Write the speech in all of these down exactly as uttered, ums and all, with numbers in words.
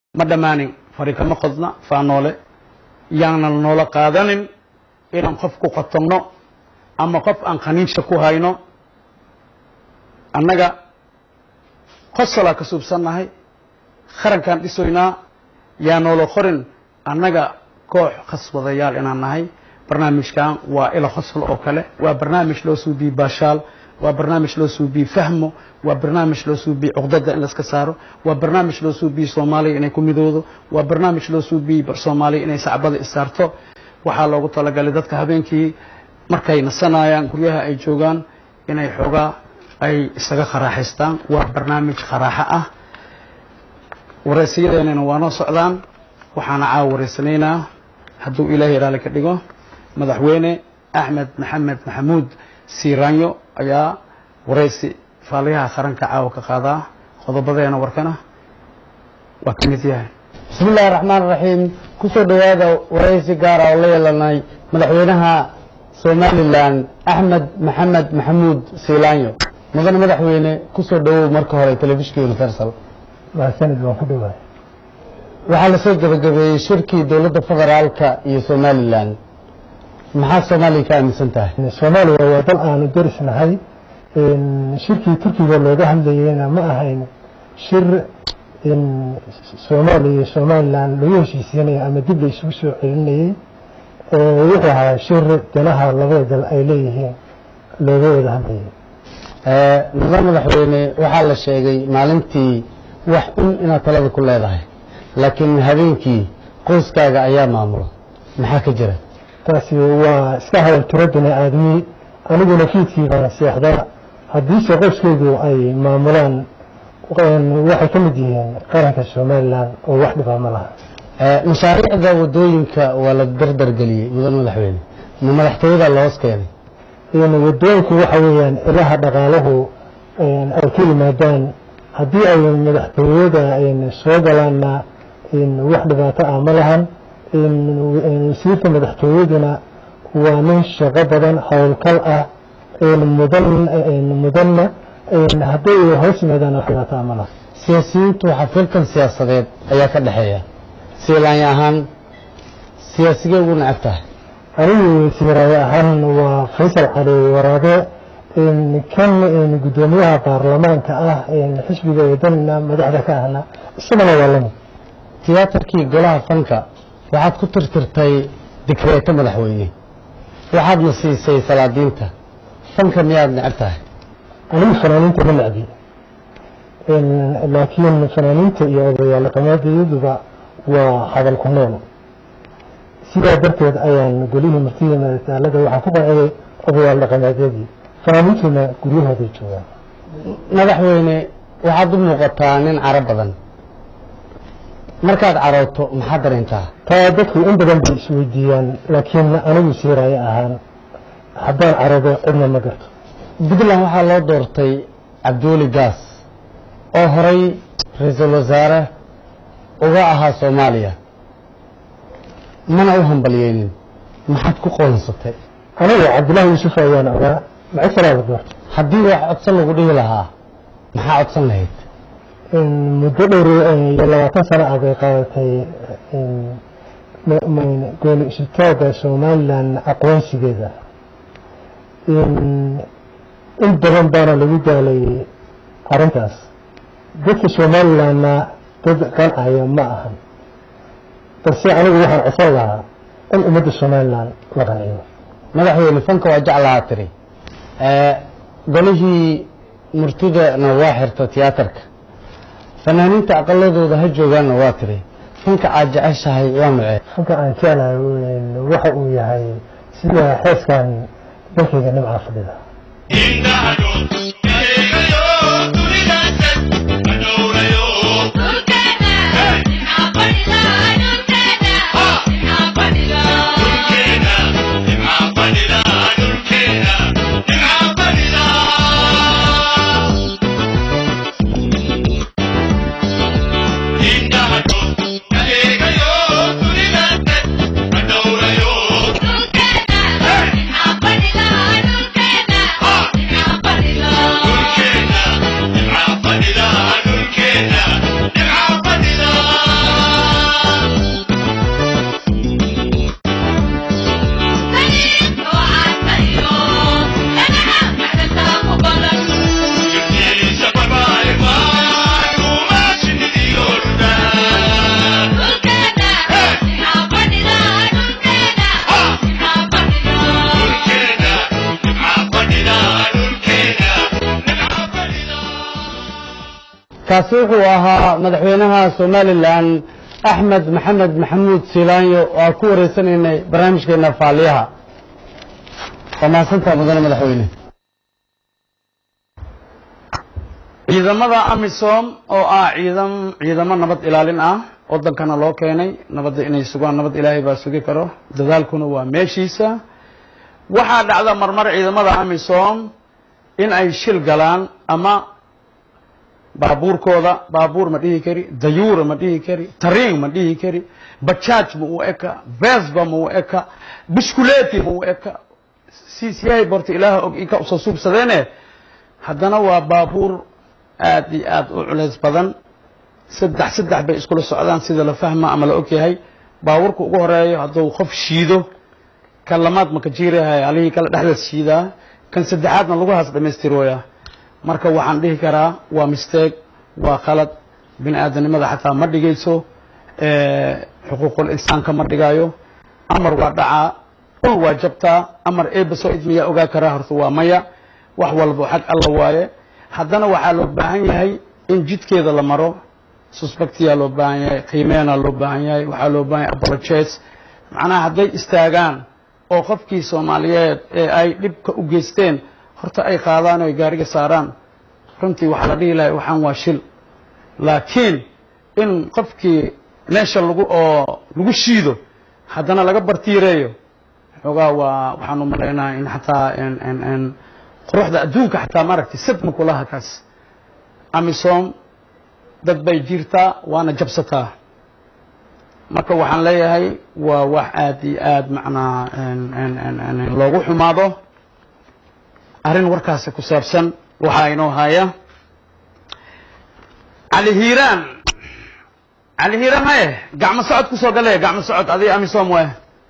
مدماني فريق مقدنا فانولة يعني نولا قادنين إن خفكو قطمنا أما خف أن خنين شكو هاينو أنك قصلا كسب سنة هاي خرن كان إسوينا يا نولا خرن أنك كوح خصب ضيال إن أنهاي برنامج كان وإلى خصل أوكله وبرنامج لو سوبي باشال وبرنامج لو سوبي فهمه وبرنامج لو سوبي عقدة إن لسكساره وبرنامج لو سوبي صومالي إن يكون مدوده وبرنامج لو سوبي برصومالي إن يسعبد إستارته وحال لو طلع جلدتك هبينكي مركين السنة يعني كلها أي جوجان إن يحوجا أي استجا خراحستان وبرنامج خراحة ورسيدة إن وانا صعدان وحنا عاور سنينا هدو إلهي رالك ديجو مدحوينه أحمد محمد محمود سيرانيو أيا ورئيسي فاليها خرنك عاوك قاضا خذوا بدينا وركنا وكميتيها بسم الله الرحمن الرحيم كسر هذا ورئيسي قارة والله لنا مدحوينها سومالي لان أحمد محمد محمود سيرانيو مدن مدحوينه كسر دو مركه التلفزيون يونيفرسال وسند وحدوها waxaa la soo gabagabeeyay shirkii dawladda federaalka iyo Somaliland maxaa Soomaaliya ka aaminsan tahay Soomaaliya waa dal aan darisnahay in shirkii Turkiga looga hadlayayna ma ahayn shir in Soomaaliya Somaliland loo heshiisiyay ama dib loo soo celinayay ee wuxuu ahaa shir danaha labada dal ay leeyihiin looga wada hadlayay ee nidaam madaxweyne waxaa la sheegay maalintii wax in inaad talada ku leedahay laakiin habeenkii qoyskaaga ayaa maamulo maxaa ka jira taasi waa iska hadal tiradana aadmi aniguna fiidkii baan seexdaa haddii qoyskaygu ay maamulaan waxay ka mid yihiin qaranka Somaliland oo wax dhibaa ma laha ee mashaariicda wadooyinka waa la dardar galiyay mudan madaxweyne ma madaxtooyada loo keenay in wadooyinku waxa weeyaan ilaha dhaqaalahu ay ka yimaadaan haddii ay madaxtooyada ay soo galaana in wax dhibaato ah ma lahan in wasiirka madaxtooyaduna waa nin shaqo badan howlkal ah in mudan in mudanna in haddii hoos yimaadaan wax dhibaato ah ma lahan siyaasiyiintu xafilkan siyaasadeed ayaa ka dhaxeeya siilaan ahaan siyaasiga ugu nacabtahay anigu siiraay ahaan waa Faysal Cali Waraabe in kan in gudoomiyaha baarlamaanka ah in xisbiga wadana madaxda ka ahna isagana waa lamid tiyaatarkii golaha fanka waxaad ku tirtirtay dikreeto madaxweyne waxaad nasiisay salaadiinta fanka miyaad nacabtahay anigu fanaaniinta ma nacbi in laakiin fanaaniinta iyo odayaal dhaqameedyaduba waa hadal ku nool sidaa darteed ayaan golihii martida madaalada waxaan ku qanciyay odayaal dhaqameedyadii fanaaniintuna guryahooda joogaan madaxweyne waxaad u muuqataa nin carab badan markaad carooto maxaad dareentaa taa dadku in badan bay isweydiiyaan laakiin anigu siiraay ahaan haddaan carado cidna ma garto Puntland waxaa loo doortay Cabdiweli Gaas oo horay ra'iisul wasaare uga ahaa Soomaaliya mana u hambalyeeynin maxaad ku qoonsatay anigu Cabdullaahi Yuusuf ayaan ogaa maxay salaad doortay haddii wax codsan lagu dhihi lahaa maxaa codsan lahayd in muddo dheer iyo labaatan sano ah bay qaadatay in gool ishtaaga Somaliland aqoonsigeeda in in badan baana lagu daalay arrintaas dadka Somaliland dad qancaya ma ahan balse anigu waxaan codsan lahaa in ummadda Somaliland la qanciyo madaxweyne fanka waa jeclaa tiri ee golihii murtidana waa xirta tiyaatarka fanaaniinta aqaladooda ha joogaana waa tiri fanka aad jeceshahay waa macee fanka aan jeclahay waxa uu yahay sida xeeskan dalkayga nimca fadhida Hey! kaasi wuxuu ahaa madaxweynaha somalilan axmed maxamed maxamuud siilaanyo oo aan ku wareysanaynay barnaamijkeena faaliyaha waa mahadsantaha mudane madaxweyne ciidamada amisom oo ah ciidam ciidamo nabad ilaalin ah wadankana loo keenay nabadda inay sugaan nabad ilaahay baa sugi karo dadaalkuna waa meeshiisa waxaa dhacda marmar ciidamada amisom in ay shil galaan ama baabuurkooda baabuur ma dhihi kari dayuura ma dhihi kari tariin ma dhihi kari bajaaj ma u eka vesba ma u eka biskuleeti ma u eka siisiyahay borta ilaaha og inka usoo suubsadeene haddana waa baabuur aad iyo aad u culays badan saddex saddex bay iskula socdaan sida la fahma ama la og yahay baabuurka ugu horeeyo hadduu qof shiido kan lamaad maka jiirahay alihii kala dhexdaas shiidaa kan saddexaadna lagu haas dhamaystirooya marka waxaan dhihi karaa waa mistake waa khalad bini aadanimada xataa ma dhigayso xuquuqul insaanka ma dhigayo amar waa dhacaa ul waa jabtaa amar eeba soo idmiyaa ogaa karaa horta waa maya wax walbo xag alla waaye haddana waxaa loo baahan yahay in jidkeeda la maro suspectiyaa loo baahan yahay qiimeena loo baahan yahay waxaa loo baahan yahay apologies macnaha hadday istaagaan oo qofkii soomaaliyeed ee ay dhibka u geysteen horta ay qaadaan oo ay gaariga saaraan runtii waxaa la dhihi lahay waxaan waa shil laakiin in qofkii meesha lagu oo lagu shiido haddana laga bartiireeyo xoogaa waa waxaan u malaynaa in xataa n quruxda adduunka xataa maaragtay sadma kulaha kaas amisom dad bay jirtaa waana jabsataa marka waxaan leeyahay waa wax aad iyo aad macnaa loogu xumaado arrin warkaasi ku saabsan waxaa inoo haya cali hiiraan cali hiiraan haye gacmo socod ku soo gale gacmo socod adiga amisom waay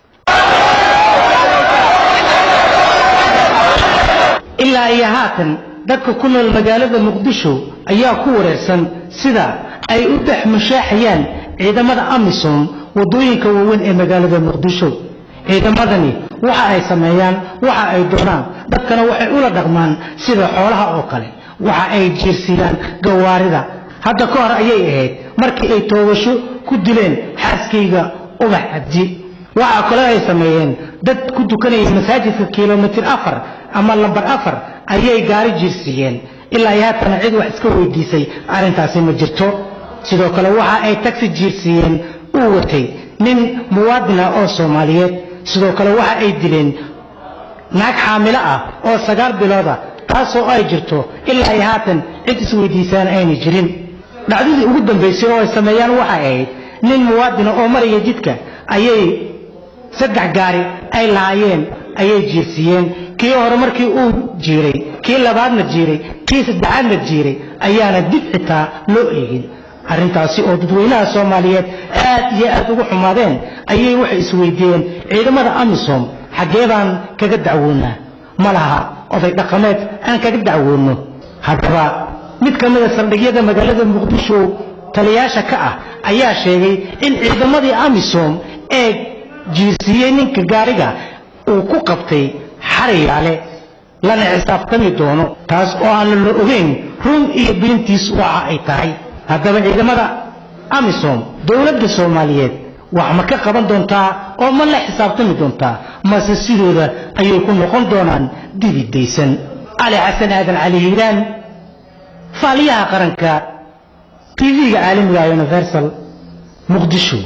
ilaa iyo haatan dadka ku nool magaalada muqdisho ayaa ku wareersan sida ay u dhex mashaaxayaan ciidamada amisom wadooyinka waaweyn ee magaalada muqdisho ciidamadani waxa ay sameeyaan waxa ay doonaan dadkana waxay ula dhaqmaan sida xoolaha oo kale waxa ay jiirsiiyaan gawaarida hadda ka hor ayay ahayd markii ay toogasho ku dileen xaaskayga ubax cabdi waxa kale ay sameeyeen dad ku dukanaya masaajidka kiiloomitir afar ama lambar afar ayay gaari jiirsiiyeen ilaa iyo haatan cid wax iska weydiisay arrintaasi ma jirto sidoo kale waxa ay taxi jiirsiiyeen uu watay nin muwaadin ah oo Soomaaliyeed sidoo kale waxa ay dileen naag xaamilo ah oo sagaal bilood ah taasoo ay jirto ilaa iyo haatan cid is weydiisaan ayna jirin dhacdadii ugu dambeysay oo ay sameeyaan waxa ay nin muwaadin oo maraya jidka ayay saddex gaari ay laayeen ayay jiirsiiyeen kii hore markii uu jiiray kii labaadna jiiray kii saddexaadna jiiray ayaana dib xitaa loo eegin arrintaasi oo dadweynaha Soomaaliyeed aad iyo aad ugu xumaadeen ayay waxay isweydiiyeen ciidamada amisom xagee baan kaga dacwoonaa malaha oday dhaqameed aan kaga dacwoono haddaba mid ka mid ah saldhigyada magaalada muqdisho taliyaasha ka ah ayaa sheegay in ciidamadii amisom ee jiirsiiyey ninka gaariga uu ku qabtay xariyaale lana xisaabtami doono taas oo aan la ogeyn run iyo beentiis waxa ay tahay haddaba ciidamada amisom dowladda Soomaaliyeed wax ma ka qaban doontaa oo ma la xisaabtami doontaa mase sidooda ayay ku noqon doonaan dibidaysan Ali Xasan Aadan Cali Hiiraan faaliyaha qaranka T V-ga caalamiga Universal Muqdisho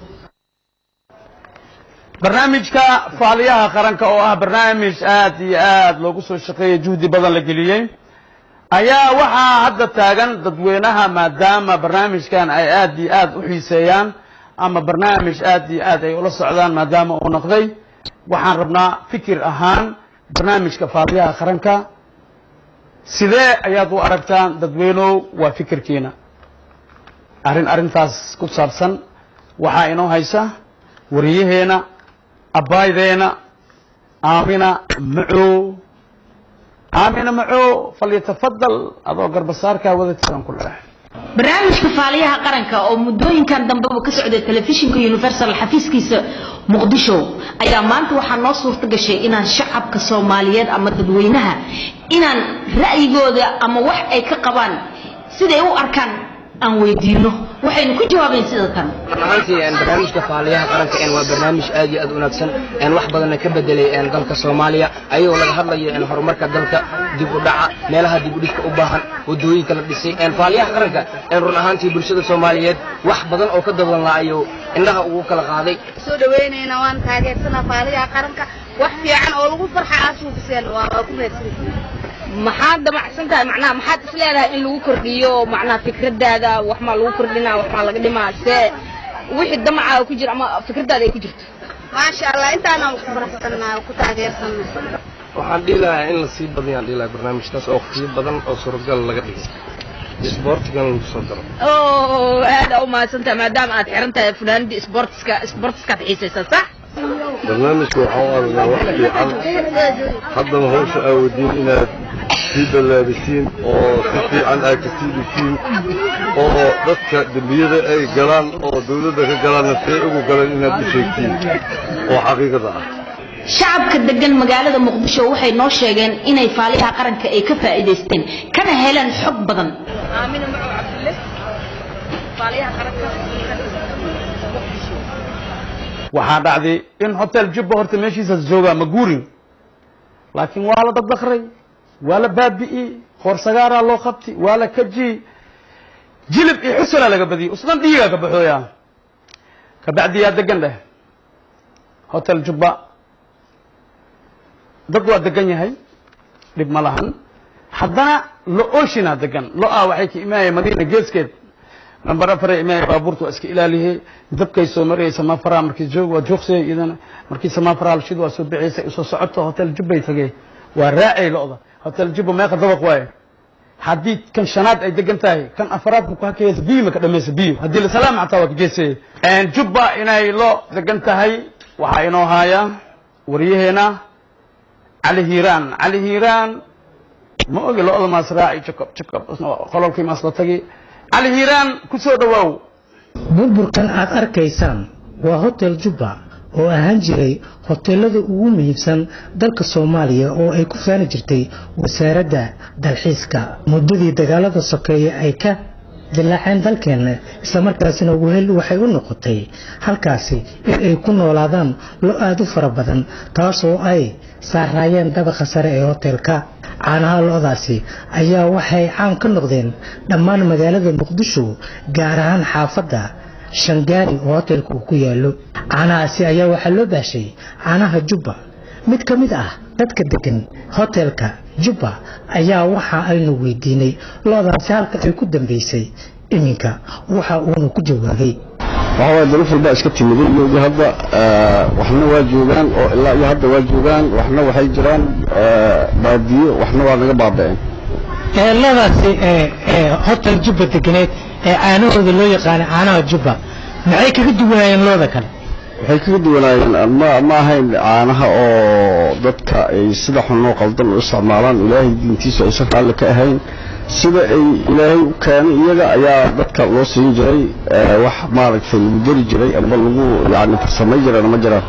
barnaamijka faaliyaha qaranka oo ah barnaamij aad iyo aad loogu soo shaqeeyay juhdi badan la geliyay ayaa waxaa hadda taagan dadweynaha maadaama barnaamijkan ay aad iyo aad u xiiseeyaan ama barnaamij aad iyo aad ay ula socdaan maadaama uu noqday waxaan rabnaa fikir ahaan barnaamijka faaliyaha qaranka sidee ayaad u aragtaan dadweynow waa fikirkiina arrin arrintaas ku saabsan waxaa inoo haysa wariyaheena abbaydeena aamina macow آمنة معو فليتفضل أضو قرب صاركا وذتسان كلها barnaamijka faaliyaha qaranka oo muddooyinkan dambe ka socday telefishinka Universal xafiiskiisa Muqdisho ayaa maanta waxaa noo suurta gashay inaan shacabka Soomaaliyeed ama dadweynaha inaan ra'yigooda ama wax ay ka qabaan siday u arkaan aan weydiino waxaynu ku jawaabeen sida tan runtii aan barnaamijka faaliyaha qaranka ee waa barnaamij aad iyo aad u wanaagsan ee wax badan ka bedelay ee dalka Soomaaliya ayuu laga hadlayo in horumarka dalka dib u dhaca meelaha dib u dhigka u baahan wadooyinka la dhisay ee faaliyaha qaranka ee run ahaantii bulshada Soomaaliyeed wax badan oo ka dadan la ayo indhaha ugu kala qaaday soo dhaweynayna waan taageersanaa faaliyaha qaranka wax fiican oo lagu farxa aasuubiseen waa ku meedsan maxaad damacsan tahay macnaha maxaad isleedahay in lagu kordhiyo macnaha fikradaada wax ma lagu kordhinaa wax ma laga dhimaa see wixii damaca ku jira ama fikradaada ay ku jirto ma sha Allah intaana ku faraxsanaa ku taageersanaa waxaan dhilahay in la sii badiyaan dhilahay barnaamijkaas oo qiimo badan oo suuragal laga dhigay isboortigan lagu soo daro oo aad u maasantaa maadaama aad xiran tahay funaanada isboortiska isboortiska xiisaysa sax barnaamijku waxa uu ahaa wax fiican haddana hawsha awoodiin inaad sii balaadisiin oo si fiican aad ka sii dhigtiin oo dadka dembiyada ay galaan oo dawladda ka galaan si ugu galaan inaad u sheegtiin oo xaqiiqada ah shacabka degan magaalada Muqdisho waxay noo sheegeen inay faaliyaha qaranka ay ka faa'iideysteen kana heleen xog badan aamina macu cabdulle faaliyaha qaranka waxaa dhacday in hotel Jubba horta meeshiisa jooga ma guurin laakiin waa la dadaqray waa la baabi'i qorsagaara loo qabti waa la kaji jilib iyo xusala laga badiyay usman dhiiga ka baxooya ka bacdiya degan leh hotel Jubba dad waa degan yahay dib ma lahan haddana lo oshina degan lo ah waxay ka imaayay Madiina geeskeed number afar imaayay baabuurtu iska ilaaliyay dabkay soo maraysa ma faraa markii joog waa joogsay idana markii sama faraa shid waa soo bixisay soo socoto hotel Jubba tagay waa raacay looda hotel Jubba ma ka dabaq waay hadii kan shanaad ay degan tahay kan afraad ku hakaysa biima ka dhameysay biyo hadii la salaam xataa waa geesay aan Jubba inay lo degan tahay waxa inoo haaya wariyaheena علي هيران علي هيران ما أقول له ما سراعي شكب شكب قالوا كي ما صلتجي علي هيران كسر دواو بربر كان أثر كيسان وهوتيل جوبا oo ahaan jiray hoteelada ugu muhiimsan dalka Soomaaliya oo ay ku faani jirtay wasaaradda dalxiiska muddadii dagaalada sokeeye ay ka dilaaceen dalkeena isla markaasina wehel waxay u noqotay halkaasi in ay ku noolaadaan lo aad u fara badan taas oo ay saarayeen dabaqa sare ee hoteelka caanaha loodaasi ayaa waxay caan ka noqdeen dhammaan magaalada Muqdisho gaar ahaan xaafadda Shangaani oo hoteelku ku yaalo caanahaasi ayaa waxa loo baashay caanaha Jubba mid ka mid ah dadka degan hoteelka Jubba ayaa waxa aynu weydiinay loodaasi halka ay ku dambeysay iminka waxa uu ku jawaabay waxa duruuf walba iska timiday iyo hadda waxna waa joogan oo ilaa iyo hadda waa joogan waxna waxay jiraan baadiyo waxna waa naga baabeen ee loodaasi ee hotel Jubba deganeed ee caanahooda loo yaqaan caanaha Jubba maxay kaga duwanayeen looda kale waxay kaga duwanayeen ma ma ahayn caanaha oo dadka ay sida xun oo qaldan u isticmaalaan ilaahay diintiisa ay saxal ka ahayn sida ay ilaahay u keenay iyaga ayaa dadka loo siin jiray wax maaragtay lagu dari jiray ama lagu yaani farsamay jiray ma jiraan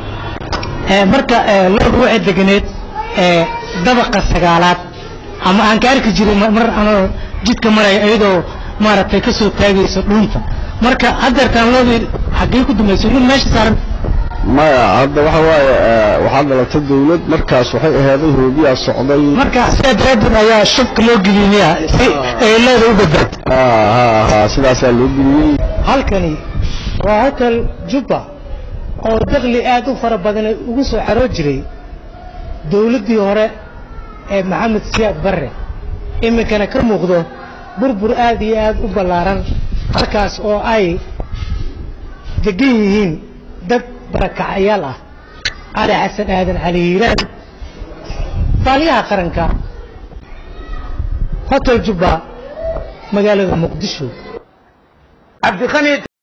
ee marka loodu waxay deganeed ee dabaqa sagaalaad ama aan ka arki jiray mar aan jidka maray ayadoo maaragtay ka soo taagayso dhunta marka hadeertan loodu xaqii ku dumeysay in meesha saaran ما هذا وحوي وحنا لتدولد مركز وحي هذا هو بيع السعودي مركز سيد يا شك لوجينيا لا يوجد اه اه سلاسل لوجيني halkani waa hotel Jubba oo dakhli aad u fara badan ugu soo xaro jiray dawladii hore ee Maxamed Siyaad Barre iminkana ka muuqdo burbur aad iyo aad u balaaran halkaas oo ay degan yihiin dad barakacayaal ah علي حسن آدم علي هيران فاليها قرنكا هوتيل جوبا مقالة مقدشو عبد الغني